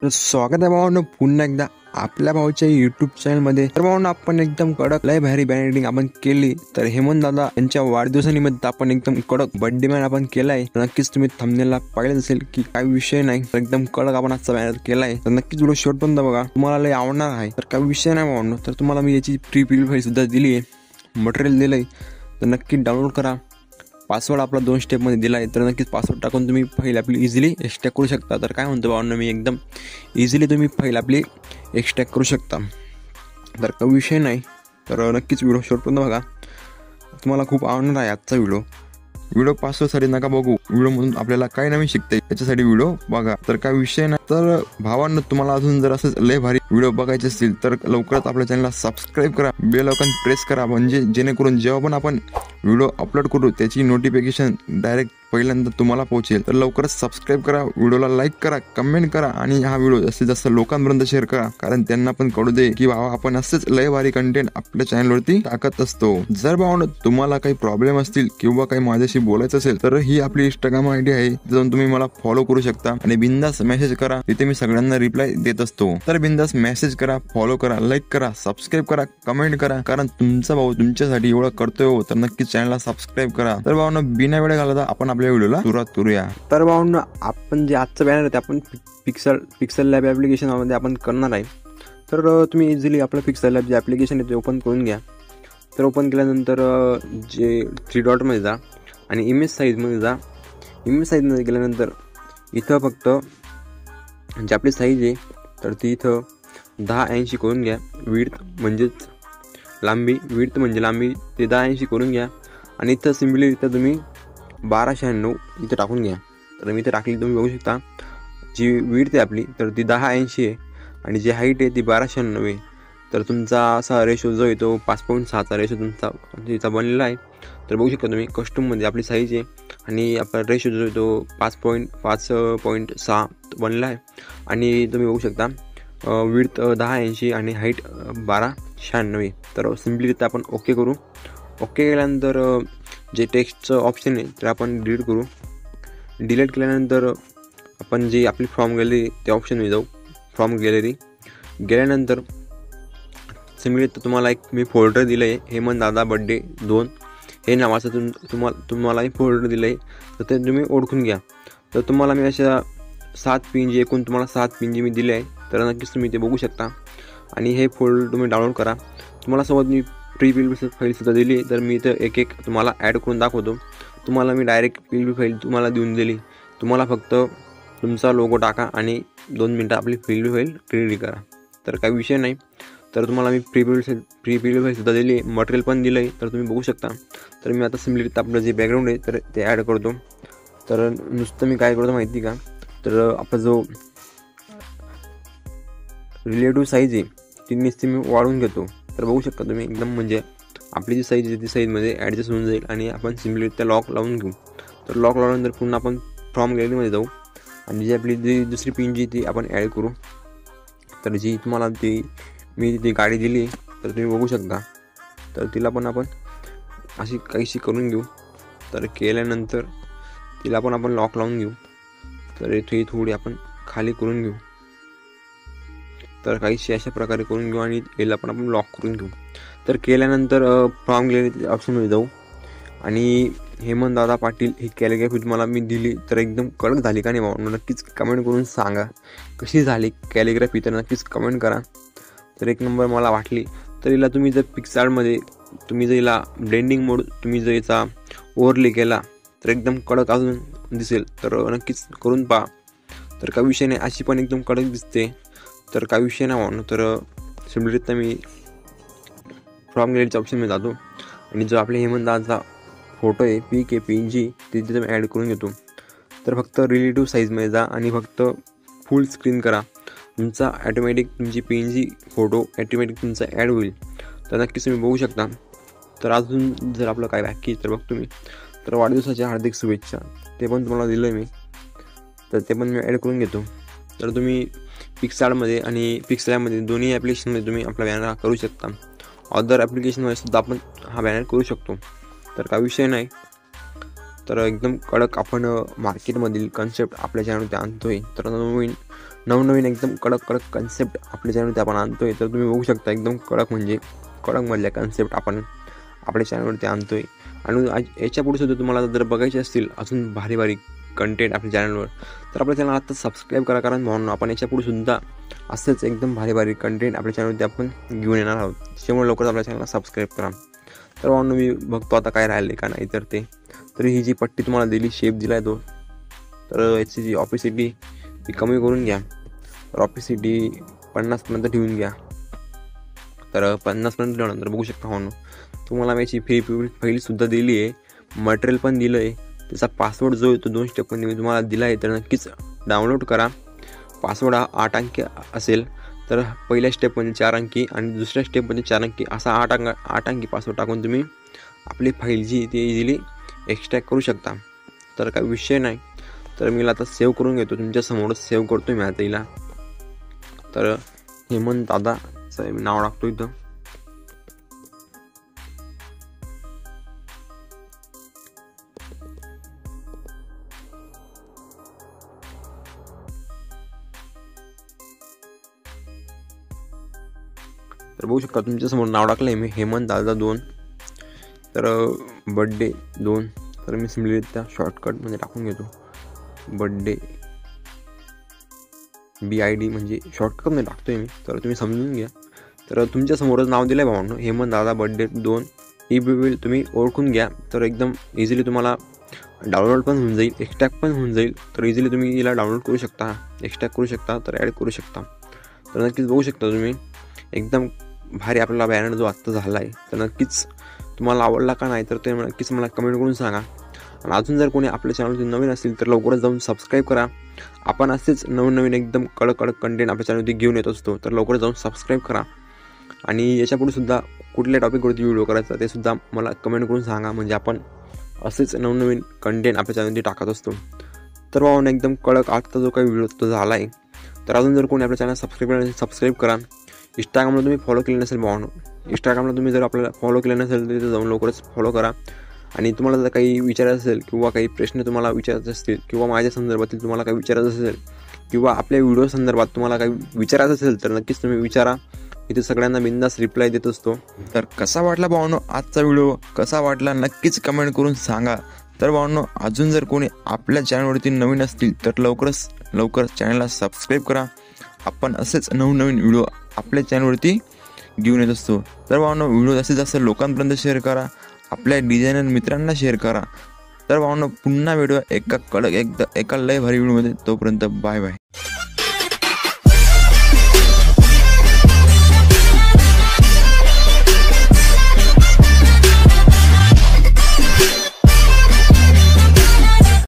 तर स्वागत आहे भावांनो पुन्हा एकदा आपल्या भाऊच्या युट्यूब चॅनलमध्ये। तर भावांनो आपण एकदम कडक लय भारी बॅनर आपण केली। तर हेमंत दादा यांच्या वाढदिवसानिमित्त आपण एकदम कडक बर्थडे मॅन आपण केलाय। नक्कीच तुम्ही थंबनेलला पाहिलं असेल की काय विषय नाही, तर एकदम कडक आपण आजचा बॅनर केलाय। तर नक्कीच व्हिडिओ शेवटपर्यंत बघा, तुम्हाला लय आवडणार आहे। तर काय विषय नाही भावांनो, तर तुम्हाला मी याची प्री प्रिव्ह्यू फाईल सुद्धा दिली आहे, मटेरियल दिलंय, तर नक्की डाउनलोड करा। पासवर्ड आपला 2 स्टेपमध्ये दिला आहे, तर नक्कीच पासवर्ड टाकून तुम्ही फाईल आपली इझिली एक्सट्रॅक्ट करू शकता। तर काय म्हणतो भावांनो, मी एकदम इझिली तुम्ही फाईल आपली एक्सट्रॅक्ट करू शकता। तर काही विषय नाही, तर नक्कीच व्हिडिओ शेवटपर्यंत बघा, तुम्हाला खूप आवडणार आहे आजचा व्हिडिओ पासवर्डसाठी नका बघू, व्हिडिओमधून आपल्याला काय नवीन शिकता येईल त्याच्यासाठी व्हिडिओ बघा। तर काय विषय नाही, तर भावांनो तुम्हाला अजून जर असंच लय भारी व्हिडिओ बघायचे असतील तर लवकरच आपल्या चॅनलला सबस्क्राईब करा, बेल आयकॉन प्रेस करा, म्हणजे जेणेकरून जेव्हा पण आपण व्हिडिओ अपलोड करू त्याची नोटिफिकेशन डायरेक्ट पहिल्यांदा तुम्हाला पोहोचेल। तर लवकरच सबस्क्राईब करा, व्हिडिओला लाईक करा, कमेंट करा आणि हा व्हिडिओ जास्तीत जास्त लोकांपर्यंत शेअर करा, कारण त्यांना पण कळू दे की भावा आपण असेच लय भारी कंटेंट आपल्या चॅनलवरती टाकत असतो। जर भावांनो तुम्हाला काही प्रॉब्लेम असतील किंवा काही माझ्याशी बोलायचं असेल तर ही आपली इंस्टाग्राम आयडी आहे, तिथून तुम्ही मला फॉलो करू शकता आणि बिंदास मेसेज करा, तिथे मी सगळ्यांना रिप्लाय देत असतो। तर बिंदास मेसेज करा, फॉलो करा, लाईक करा, सबस्क्राईब करा, कमेंट करा, कारण तुमचा भाऊ तुमच्यासाठी एवढं करतोय, तर नक्कीच चॅनलला सबस्क्राईब करा। तर भावांनो बिना वेळ घालवता आपण आपल्या व्हिडिओला सुरुवात करूया। तर भावांनो आपण जे आजचं बॅनर आहे ते आपण पिक्सल लॅब ॲप्लिकेशन मध्ये आपण करणार आहे। तर तुम्ही इझिली आपलं पिक्सल लॅब जे ॲप्लिकेशन आहे ते ओपन करून घ्या। तर ओपन केल्यानंतर जे 3 डॉटमध्ये जा आणि इमेज साईजमध्ये जा। इमेज साईजमध्ये गेल्यानंतर इथं फक्त जी आपली साईज आहे तर ती इथं 1080 करून घ्या। विड्थ म्हणजे लांबी ते 1080 करून घ्या आणि इथं सिम्पली इथं तुम्ही 1296 इथं टाकून घ्या। तर मी इथं टाकली, तुम्ही बघू शकता जी विड्थ आहे आपली तर ती 1080 आहे आणि जी हाईट आहे ती 1296 आहे। तर तुमचा असा रेशो जो आहे तो 5.6चा रेशो तुमचा तिचा बनलेला आहे। तर बघू शकता तुम्ही कस्टममध्ये आपली साईज आहे आणि आपला रेशो जो आहे तो 5.6 बनलेला आहे आणि तुम्ही बघू शकता विड्थ 1080 आणि हाईट 1296। तर सिम्पली इथं आपण ओके करू। ओके केल्यानंतर जे टेक्स्टचं ऑप्शन आहे तर आपण डिलीट करू। डिलीट केल्यानंतर आपण जी आपली फ्रॉम गॅलरी त्या ऑप्शनमध्ये जाऊ। फ्रॉम गॅलरी गेल्यानंतर सिम्पली तुम्हाला एक मी फोल्डर दिलं आहे, हेमंत दादा बर्थडे 2 हे नावाचं तुम्हाला एक फोल्डर दिलं आहे, तर ते तुम्ही ओळखून घ्या। तर तुम्हाला मी अशा 7 पिन जे एकूण तुम्हाला 7 पिन जे मी दिले आहे, तर नक्कीच तुम्ही ते बघू शकता आणि हे फोल्डर तुम्ही डाउनलोड करा। तुम्हाला सोबत मी प्री प्रिव्ह्यू फाईल सुद्धा दिली, तर मी इथं एक एक तुम्हाला ॲड करून दाखवतो। तुम्हाला मी डायरेक्ट प्रिव्ह्यू फाईल तुम्हाला देऊन दिली, तुम्हाला फक्त तुमचा लोगो टाका आणि 2 मिनटं आपली प्रिव्ह्यू फाईल रेडी करा। तर काही विषय नाही, तर तुम्हाला मी प्री प्रिव्ह्यू फाईल सुद्धा दिली, मटेरियल पण दिलं आहे, तर तुम्ही बघू शकता। तर मी आता सिम्पली आपलं जे बॅकग्राऊंड आहे तर ते ॲड करतो। तर नुसतं मी काय करतो माहिती का, तर आपला जो रिलेटिव्ह साईज आहे ती नुसती मी वाढवून घेतो। तर बघू शकता तुम्ही एकदम म्हणजे आपली जी साईज आहे ती साईजमध्ये ॲडजस्ट होऊन जाईल आणि आपण सिम्पली त्या लॉक लावून घेऊ। तर लॉक लावल्यानंतर पुन्हा आपण फ्रॉम गॅलरीमध्ये जाऊ आणि जी आपली जी दुसरी पिन जी ती आपण ॲड करू। तर जी तुम्हाला मी ती गाडी दिली तर तुम्ही बघू शकता, तर तिला पण आपण अशी काहीशी करून घेऊ। तर केल्यानंतर तिला पण आपण लॉक लावून घेऊ। तर इथे थोडी आपण खाली करून घेऊ, तर काहीशी अशा प्रकारे करून घेऊ आणि याला पण आपण लॉक करून घेऊ। तर केल्यानंतर फ्रॉम गॅलरी ऑप्शनमध्ये जाऊ आणि हेमंत दादा पाटील ही कॅलिग्राफी तुम्हाला मी दिली, तर एकदम कडक झाली का नाही भाऊ, नक्कीच कमेंट करून सांगा कशी झाली कॅलिग्राफी, तर नक्कीच कमेंट करा। तर एक नंबर मला वाटली। तर हिला तुम्ही जर पिक्सार्टमध्ये तुम्ही जर हिला ब्लेंडिंग मोड तुम्ही जर याचा ओव्हरले केला तर एकदम कडक अजून दिसेल, तर नक्कीच करून पहा। तर काही विषय नाही, अशी पण एकदम कडक दिसते, तर काही विषय नाही म्हणून। तर सिम्पलीतनं मी फ्रॉम गॅलरीच्या ऑप्शनमध्ये जातो आणि जो आपल्या हेमंत दादाचा फोटो आहे PNG ते तिथे मी ॲड करून घेतो। तर फक्त रिलेटिव्ह साईजमध्ये जा आणि फक्त फुल स्क्रीन करा, तुमचा ॲटोमॅटिक तुमची PNG फोटो ॲटोमॅटिक तुमचा ॲड होईल। तर नक्कीच तुम्ही बघू शकता। तर अजून जर आपलं काय बाकी तर बघतो मी, तर वाढदिवसाच्या हार्दिक शुभेच्छा ते पण तुम्हाला दिलं आहे मी, तर ते पण मी ॲड करून घेतो। तर तुम्ही पिक्सार्टमध्ये आणि पिक्सलॅबमध्ये दोन्ही ॲप्लिकेशनमध्ये तुम्ही आपला बॅनर करू शकता। अदर ॲप्लिकेशनमध्ये सुद्धा आपण हा बॅनर करू शकतो, तर काही विषय नाही। तर एकदम कडक आपण मार्केटमधील कन्सेप्ट आपल्या चॅनलवरती आणतोय। तर नवनवीन एकदम कडक कन्सेप्ट आपल्या चॅनलवरती आपण आणतोय. तर तुम्ही बघू शकता एकदम कडक कडकमधल्या कन्सेप्ट आपण आपल्या चॅनलवरती आणतोय. आणि याच्या पुढे सुद्धा तुम्हाला जर बघायचे असतील अजून भारी कंटेंट आपल्या चॅनलवर, तर आपल्या चॅनल आता सबस्क्राईब करा. कारण भावना आपण याच्या पुढे सुद्धा असंच एकदम भारी कंटेंट आपल्या चॅनलवरती आपण घेऊन येणार आहोत. त्यामुळे लवकरच आपल्या चॅनलला सबस्क्राईब करा. तर भावना मी बघतो आता काय राहिले का नाही. तर ही जी पट्टी तुम्हाला दिली, शेप दिला आहे तो, तर याची जी ऑपिसिटी ती कमी करून घ्या. तर ऑपिसिटी 50पर्यंत ठेवून घ्या. तर 50पर्यंत ठेवल्यानंतर बघू शकता भावना तुम्हाला याची फ्री फाईलसुद्धा दिली आहे, मटेरियल पण दिलं आहे. त्याचा पासवर्ड जो आहे तो 2 स्टेपमध्ये मी तुम्हाला दिला आहे. तर नक्कीच डाउनलोड करा. पासवर्ड हा 8 अंकी असेल. तर पहिल्या स्टेपमध्ये 4 अंकी आणि दुसऱ्या स्टेपमध्ये 4 अंकी असा 8 अंकी पासवर्ड टाकून तुम्ही आपली फाईल जी ती इझिली एक्स्ट्रॅक्ट करू शकता. तर काही विषय नाही. तर मी आता सेव्ह करून घेतो, तुमच्यासमोरच सेव्ह करतो मी आता हिला. तर हेमंत दादाचं नाव टाकतो इथं. तर बघू शकता तुमच्यासमोर नाव टाकलं आहे मी, हेमंत दादा 2. तर बड्डे 2. तर मी सिम्पली त्या शॉर्टकटमध्ये टाकून घेतो बड्डे BID म्हणजे शॉर्टकटमध्ये टाकतो आहे मी. तर तुम्ही समजून घ्या. तर तुमच्यासमोरच नाव दिलं आहे भावांनो, हेमंत दादा बड्डे 2. ही बिल तुम्ही ओळखून घ्या. तर एकदम इझिली तुम्हाला डाउनलोड पण होऊन जाईल, एक्स्ट्रॅक्ट पण होऊन जाईल. तर इझिली तुम्ही हिला डाउनलोड करू शकता, एक्स्ट्रॅक्ट करू शकता, तर ॲड करू शकता. तर नक्कीच बघू शकता तुम्ही एकदम भारी आपला बॅनर जो आत्ता झाला आहे. तर नक्कीच तुम्हाला आवडला का नाही तर ते नक्कीच मला कमेंट करून सांगा. आणि अजून जर कोणी आपल्या चॅनलवरती नवीन असेल तर लवकरच जाऊन सबस्क्राईब करा. आपण असेच नवीन एकदम कडक कंटेंट आपल्या चॅनलवरती घेऊन येत असतो. तर लवकरच जाऊन सबस्क्राईब करा. आणि याच्यापुढे सुद्धा कुठल्या टॉपिकवरती व्हिडिओ करायचा ते सुद्धा मला कमेंट करून सांगा. म्हणजे आपण असेच नवीन कंटेंट आपल्या चॅनलवरती टाकत असतो. तर भावांनो एकदम कडक आजचा जो काही व्हिडिओ तो झाला आहे. तर अजून जर कोणी आपल्या चॅनल सबस्क्राईब करा. इंस्टाग्रामला तुम्ही फॉलो केलं नसेल भावांनो, इंस्टाग्रामला तुम्ही जर आपल्याला फॉलो केलं नसेल तर तिथे जाऊन लवकरच फॉलो करा. आणि तुम्हाला जर काही विचारायचं असेल किंवा काही प्रश्न तुम्हाला विचारायचे असतील किंवा माझ्या संदर्भातील तुम्हाला काही विचारायचं असेल किंवा आपल्या व्हिडिओ संदर्भात तुम्हाला काही विचारायचं असेल तर नक्कीच तुम्ही विचारा. इथे सगळ्यांना बिनधास्त रिप्लाय देत असतो. तर कसा वाटला भावांनो आजचा व्हिडिओ, कसा वाटला नक्कीच कमेंट करून सांगा. तर भावांनो अजून जर कोणी आपल्या चॅनलवरती नवीन असतील तर लवकर चॅनलला सबस्क्राईब करा. आपण असेच नवीन व्हिडिओ आपल्या चॅनलवरती घेऊन येत असतो. तर भावांनो व्हिडिओ जास्तीत जास्त लोकांपर्यंत शेअर करा, आपल्या डिझायनर मित्रांना शेअर करा. तर भावांनो पुन्हा व्हिडिओ एका लय भारी व्हिडिओमध्ये. तोपर्यंत बाय.